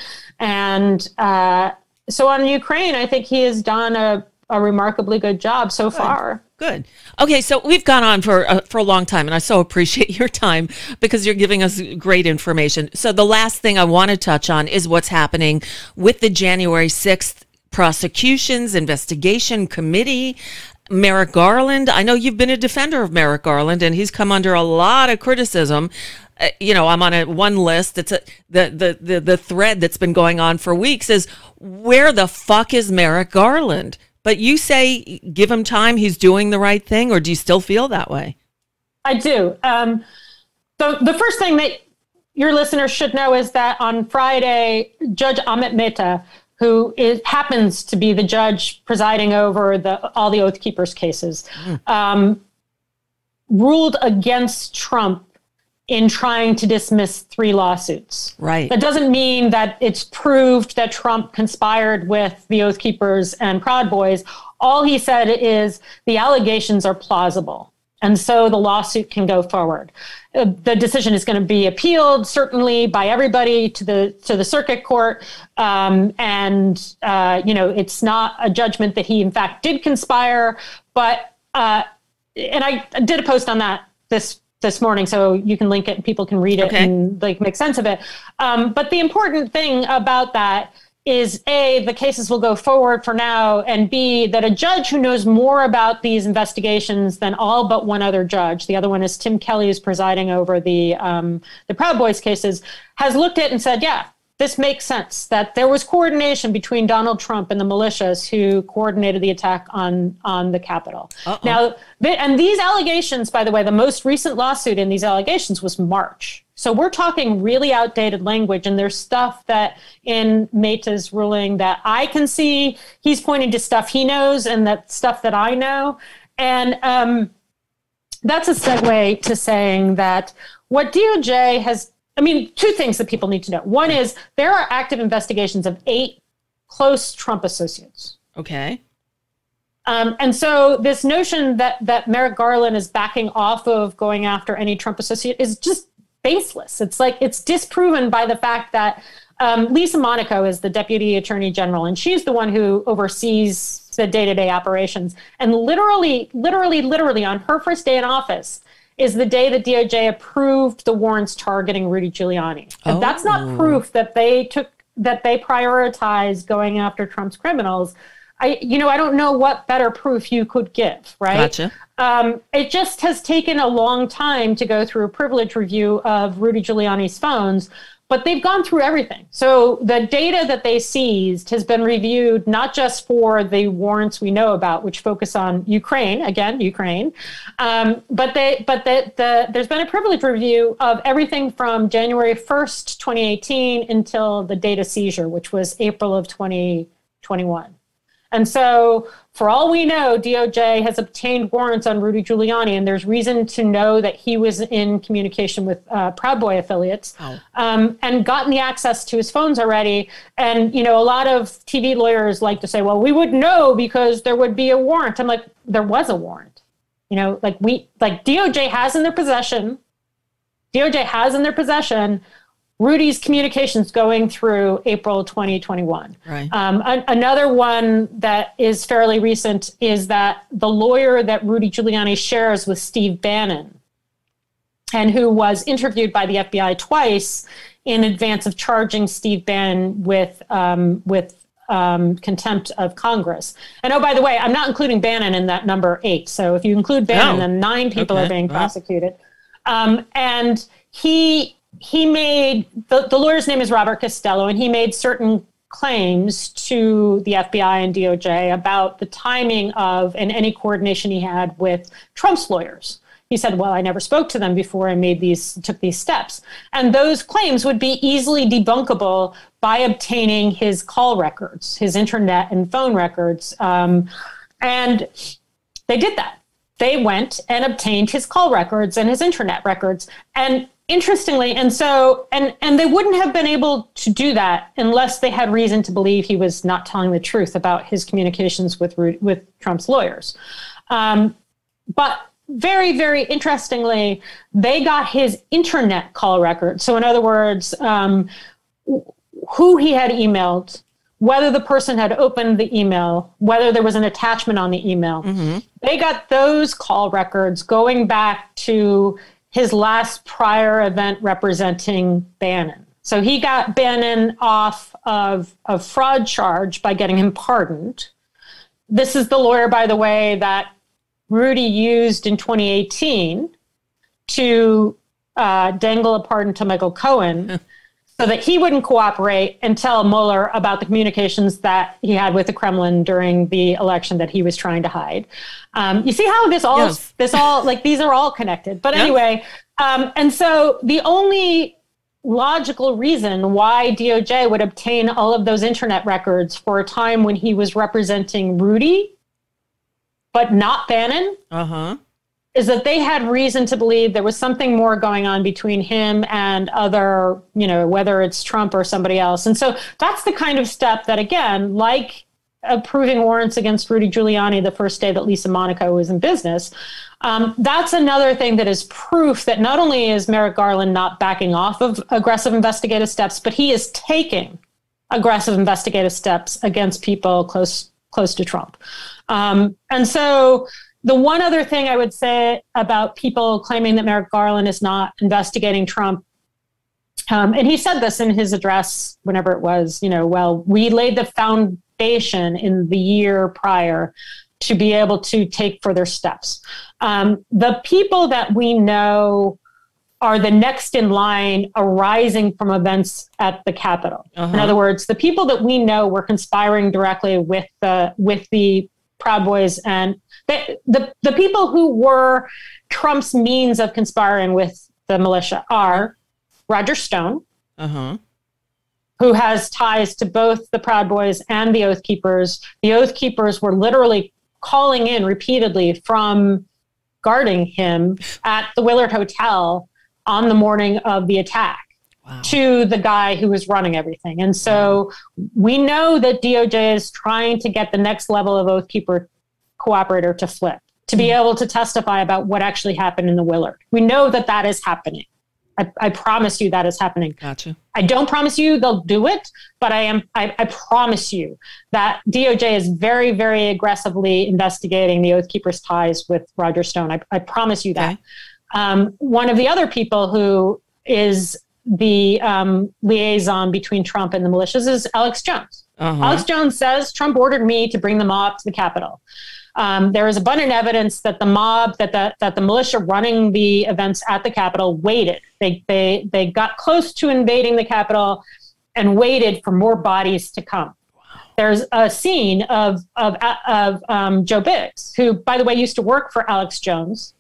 And uh, so on Ukraine, I think he has done a, a remarkably good job so good. far. Good. Okay, so we've gone on for uh, for a long time, and I so appreciate your time because you're giving us great information. So the last thing I want to touch on is what's happening with the January sixth prosecutions investigation committee. Merrick Garland, I know you've been a defender of Merrick Garland, and he's come under a lot of criticism. Uh, you know, I'm on a one list. It's a, the, the the the thread that's been going on for weeks is where the fuck is Merrick Garland? But you say give him time, he's doing the right thing, or do you still feel that way? I do. Um, the, the first thing that your listeners should know is that on Friday, Judge Amit Mehta, who is, happens to be the judge presiding over the, all the Oath Keepers cases, mm. um, ruled against Trump in trying to dismiss three lawsuits. Right. That doesn't mean that it's proved that Trump conspired with the Oath Keepers and Proud Boys. All he said is the allegations are plausible, and so the lawsuit can go forward. Uh, the decision is going to be appealed, certainly by everybody to the to the circuit court, um, and uh, you know it's not a judgment that he in fact did conspire. But uh, and I did a post on that this. this morning, so you can link it and people can read it okay. and like make sense of it. Um, but the important thing about that is A, the cases will go forward for now, and B, that a judge who knows more about these investigations than all but one other judge, the other one is Tim Kelly, who's presiding over the um, the Proud Boys cases, has looked at it and said, yeah, this makes sense, that there was coordination between Donald Trump and the militias who coordinated the attack on, on the Capitol. Uh-oh. Now, and these allegations, by the way, the most recent lawsuit in these allegations was March. So we're talking really outdated language, and there's stuff that in Mehta's ruling that I can see he's pointing to stuff he knows and that stuff that I know. And um, that's a segue to saying that what D O J has, I mean, two things that people need to know. One is there are active investigations of eight close Trump associates. Okay. Um, and so this notion that, that Merrick Garland is backing off of going after any Trump associate is just baseless. It's like it's disproven by the fact that um, Lisa Monaco is the deputy attorney general, and she's the one who oversees the day-to-day operations. And literally, literally, literally on her first day in office is the day that D O J approved the warrants targeting Rudy Giuliani. And oh. that's not proof that they took that they prioritized going after Trump's criminals. I, you know, I don't know what better proof you could give, right? Gotcha. Um, it just has taken a long time to go through a privilege review of Rudy Giuliani's phones, but they've gone through everything. So the data that they seized has been reviewed not just for the warrants we know about, which focus on Ukraine, again, Ukraine, um, but they, but the, the, there's been a privilege review of everything from January first, twenty eighteen until the data seizure, which was April of twenty twenty-one. And so, for all we know, D O J has obtained warrants on Rudy Giuliani, and there's reason to know that he was in communication with uh, Proud Boy affiliates oh. um, and gotten the access to his phones already. And, you know, a lot of T V lawyers like to say, well, we would know because there would be a warrant. I'm like, there was a warrant. You know, like we, like D O J has in their possession, D O J has in their possession Rudy's communications going through April twenty twenty-one. Right. Um, a- another one that is fairly recent is that the lawyer that Rudy Giuliani shares with Steve Bannon, and who was interviewed by the F B I twice in advance of charging Steve Bannon with um, with um, contempt of Congress. And oh, by the way, I'm not including Bannon in that number eight. So if you include Bannon, oh. then nine people okay. are being well. prosecuted. Um, and he... He made, the, the lawyer's name is Robert Costello, and he made certain claims to the F B I and D O J about the timing of and any coordination he had with Trump's lawyers. He said, well, I never spoke to them before I made these, took these steps. And those claims would be easily debunkable by obtaining his call records, his internet and phone records. Um, and they did that. They went and obtained his call records and his internet records. And interestingly, and so, and, and they wouldn't have been able to do that unless they had reason to believe he was not telling the truth about his communications with, with Trump's lawyers. Um, but very, very interestingly, they got his internet call records. So in other words, um, who he had emailed, whether the person had opened the email, whether there was an attachment on the email. Mm-hmm. They got those call records going back to his last prior event representing Bannon. So he got Bannon off of a fraud charge by getting him pardoned. This is the lawyer, by the way, that Rudy used in twenty eighteen to uh, dangle a pardon to Michael Cohen so that he wouldn't cooperate and tell Mueller about the communications that he had with the Kremlin during the election that he was trying to hide. Um, you see how this all, yes. this all, like these are all connected. But anyway, yes. um, and so the only logical reason why D O J would obtain all of those internet records for a time when he was representing Rudy, but not Bannon, uh-huh. is that they had reason to believe there was something more going on between him and other, you know, whether it's Trump or somebody else. And so that's the kind of step that, again, like approving warrants against Rudy Giuliani the first day that Lisa Monaco was in business, um, that's another thing that is proof that not only is Merrick Garland not backing off of aggressive investigative steps, but he is taking aggressive investigative steps against people close close to Trump. Um, and so the one other thing I would say about people claiming that Merrick Garland is not investigating Trump Um, and he said this in his address, whenever it was, you know, well, we laid the foundation in the year prior to be able to take further steps. Um, the people that we know are the next in line arising from events at the Capitol. Uh-huh. In other words, the people that we know were conspiring directly with the with the Proud Boys, and the the, the people who were Trump's means of conspiring with the militia are Roger Stone, uh-huh. who has ties to both the Proud Boys and the Oath Keepers. The Oath Keepers were literally calling in repeatedly from guarding him at the Willard Hotel on the morning of the attack. Wow. To the guy who was running everything. And so wow. we know that D O J is trying to get the next level of Oath Keeper cooperator to flip, to be mm-hmm. able to testify about what actually happened in the Willard. We know that that is happening. I, I promise you that is happening. Gotcha. I don't promise you they'll do it, but I am. I, I promise you that D O J is very, very aggressively investigating the Oath Keepers' ties with Roger Stone. I, I promise you that. Okay. Um, one of the other people who is the um, liaison between Trump and the militias is Alex Jones. Uh-huh. Alex Jones says Trump ordered me to bring the mob to the Capitol. Um, there is abundant evidence that the mob, that the that the militia running the events at the Capitol waited. They they they got close to invading the Capitol and waited for more bodies to come. Wow. There's a scene of of of um, Joe Biggs, who, by the way, used to work for Alex Jones.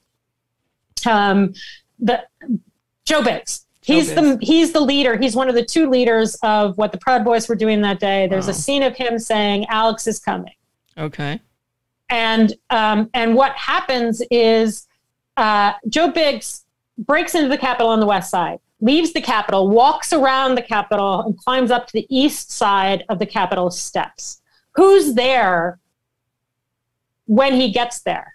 Um, the Joe Biggs. He's the he's the leader. He's one of the two leaders of what the Proud Boys were doing that day. There's wow. a scene of him saying, "Alex is coming." Okay. And um, and what happens is uh, Joe Biggs breaks into the Capitol on the west side, leaves the Capitol, walks around the Capitol, and climbs up to the east side of the Capitol steps. Who's there when he gets there?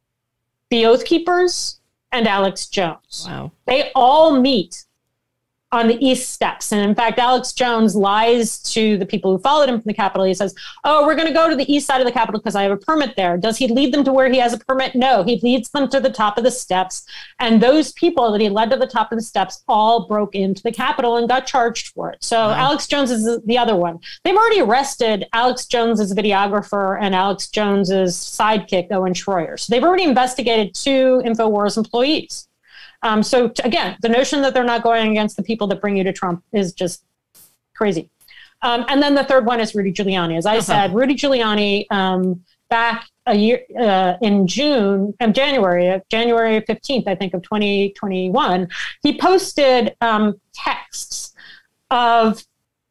The Oath Keepers and Alex Jones. Wow. They all meet on the east steps. And in fact, Alex Jones lies to the people who followed him from the Capitol. He says, oh, we're going to go to the east side of the Capitol because I have a permit there. Does he lead them to where he has a permit? No, he leads them to the top of the steps. And those people that he led to the top of the steps all broke into the Capitol and got charged for it. So wow. Alex Jones is the other one. They've already arrested Alex Jones's videographer and Alex Jones's sidekick, Owen Schroyer. So they've already investigated two InfoWars employees. Um, so t- again, the notion that they're not going against the people that bring you to Trump is just crazy. Um, and then the third one is Rudy Giuliani. As I uh-huh. said, Rudy Giuliani um, back a year uh, in June and January, January fifteenth, I think, of twenty twenty-one, he posted um, texts of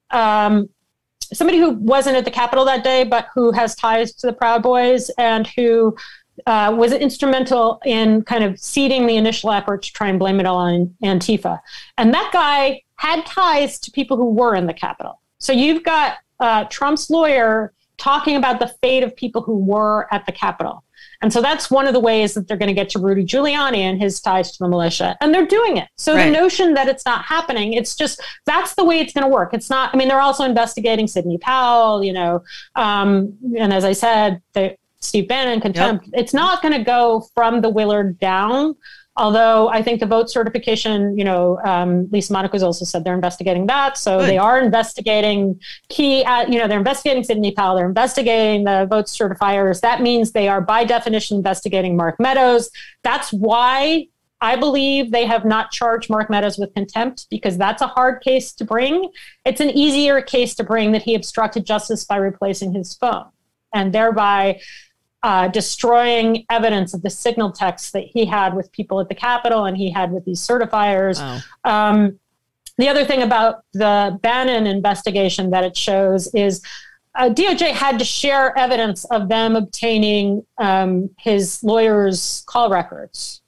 um, somebody who wasn't at the Capitol that day, but who has ties to the Proud Boys and who Uh, was instrumental in kind of seeding the initial effort to try and blame it all on Antifa. And that guy had ties to people who were in the Capitol. So you've got uh, Trump's lawyer talking about the fate of people who were at the Capitol. And so that's one of the ways that they're going to get to Rudy Giuliani and his ties to the militia. And they're doing it. So right. the notion that it's not happening, it's just, that's the way it's going to work. It's not, I mean, they're also investigating Sidney Powell, you know, um, and as I said, they, Steve Bannon, contempt. Yep. It's not going to go from the Willard down, although I think the vote certification, you know, um, Lisa Monaco has also said they're investigating that. So Good. They are investigating key, uh, you know, they're investigating Sidney Powell. They're investigating the vote certifiers. That means they are by definition investigating Mark Meadows. That's why I believe they have not charged Mark Meadows with contempt, because that's a hard case to bring. It's an easier case to bring that he obstructed justice by replacing his phone and thereby Uh, destroying evidence of the signal texts that he had with people at the Capitol and he had with these certifiers. Wow. Um, the other thing about the Bannon investigation that it shows is uh, D O J had to share evidence of them obtaining um, his lawyer's call records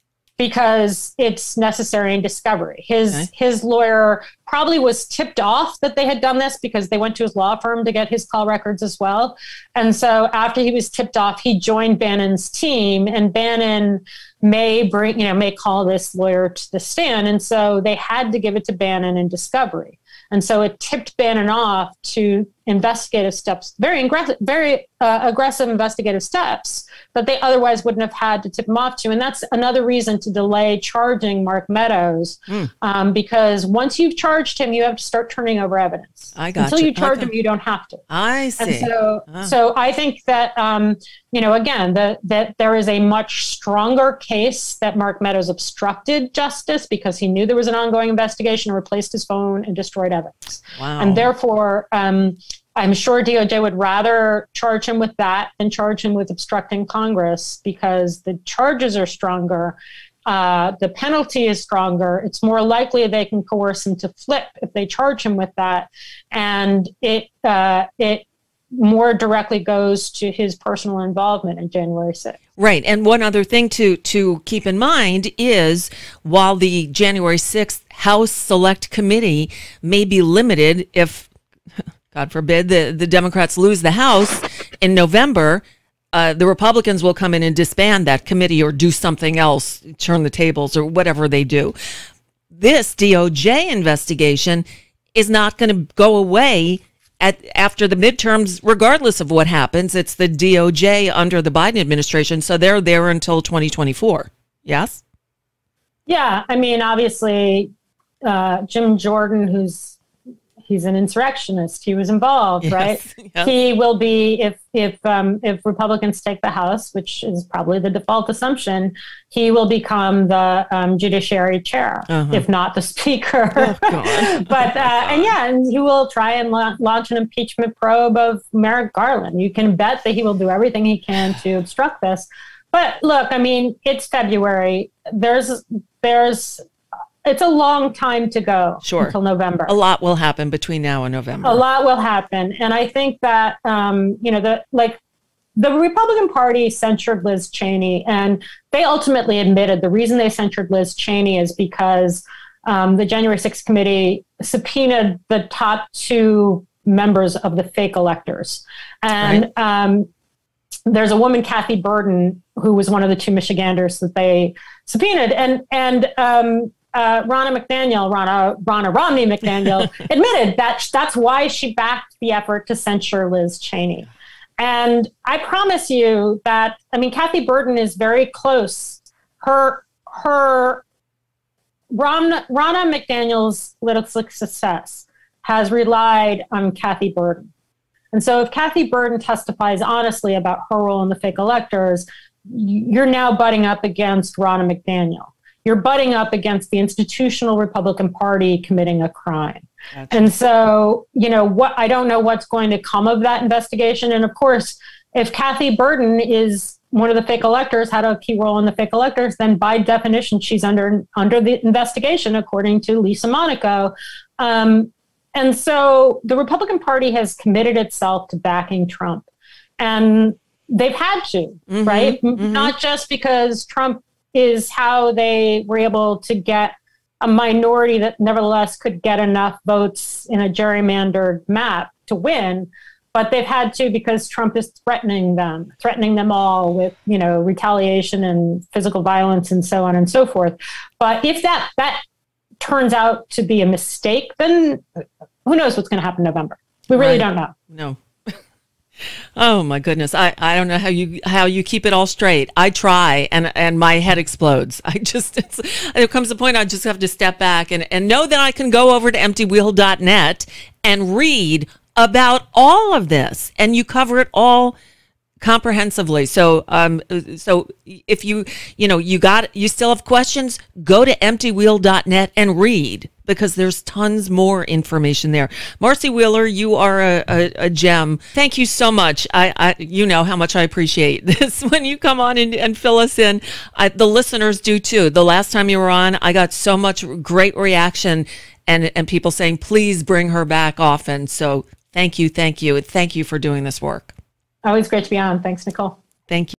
because it's necessary in discovery. His okay. his lawyer probably was tipped off that they had done this because they went to his law firm to get his call records as well. And so after he was tipped off, he joined Bannon's team, and Bannon may bring, you know, may call this lawyer to the stand. And so they had to give it to Bannon in discovery. And so it tipped Bannon off to investigative steps, very aggressive, very uh, aggressive investigative steps that they otherwise wouldn't have had to tip him off to. And that's another reason to delay charging Mark Meadows, mm. um, because once you've charged him, you have to start turning over evidence. I got Until you. you charge okay. him, you don't have to. I see. And so, ah. so I think that, um, you know, again, that that there is a much stronger case that Mark Meadows obstructed justice because he knew there was an ongoing investigation, replaced his phone, and destroyed evidence. Wow. And therefore, um, I'm sure D O J would rather charge him with that than charge him with obstructing Congress because the charges are stronger. Uh, the penalty is stronger. It's more likely they can coerce him to flip if they charge him with that. And it uh, it more directly goes to his personal involvement in January sixth. Right. And one other thing to, to keep in mind is while the January sixth House Select Committee may be limited if, God forbid, the, the Democrats lose the House in November, Uh, the Republicans will come in and disband that committee or do something else, turn the tables or whatever they do. This D O J investigation is not going to go away at after the midterms, regardless of what happens. It's the D O J under the Biden administration, so they're there until twenty twenty-four. Yes? Yeah, I mean, obviously, uh, Jim Jordan, who's he's an insurrectionist. He was involved, yes, right? Yes. He will be, if if um, if Republicans take the House, which is probably the default assumption, he will become the um, Judiciary Chair, uh-huh. if not the Speaker. Oh, God. But uh, and yeah, and he will try and la- launch an impeachment probe of Merrick Garland. You can bet that he will do everything he can to obstruct this. But look, I mean, it's February. There's there's. It's a long time to go sure. until November. A lot will happen between now and November. A lot will happen. And I think that, um, you know, the like the Republican Party censured Liz Cheney, and they ultimately admitted the reason they censured Liz Cheney is because um, the January sixth committee subpoenaed the top two members of the fake electors. And right. um, there's a woman, Kathy Burden, who was one of the two Michiganders that they subpoenaed. And, and, um, Uh, Ronna McDaniel, Ronna, Ronna Romney McDaniel, admitted that that's why she backed the effort to censure Liz Cheney. And I promise you that, I mean, Kathy Burden is very close. Her, her, Ron, Ronna McDaniel's political success has relied on Kathy Burden. And so if Kathy Burden testifies honestly about her role in the fake electors, you're now butting up against Ronna McDaniel. You're butting up against the institutional Republican Party committing a crime. Gotcha. And so, you know, what I don't know what's going to come of that investigation. And of course, if Kathy Burden is one of the fake electors, had a key role in the fake electors, then by definition, she's under under the investigation, according to Lisa Monaco. Um, and so the Republican Party has committed itself to backing Trump. And they've had to, mm-hmm, right? Mm-hmm. Not just because Trump is how they were able to get a minority that nevertheless could get enough votes in a gerrymandered map to win, but they've had to because Trump is threatening them, threatening them all with, you know, retaliation and physical violence and so on and so forth. But if that that turns out to be a mistake, then who knows what's going to happen in November? We really right. don't know. No. Oh my goodness. I, I don't know how you how you keep it all straight. I try and and my head explodes. I just it's, there comes a point I just have to step back and, and know that I can go over to empty wheel dot net and read about all of this, and you cover it all comprehensively. So um so if you you know you got you still have questions, go to empty wheel dot net and read, because there's tons more information there. Marcy Wheeler, you are a, a, a gem. Thank you so much. I, I you know how much I appreciate this when you come on and, and fill us in. I, the listeners do too. The last time you were on, I got so much great reaction and and people saying, please bring her back often. So thank you, thank you, thank you for doing this work. Always great to be on. Thanks, Nicole. Thank you.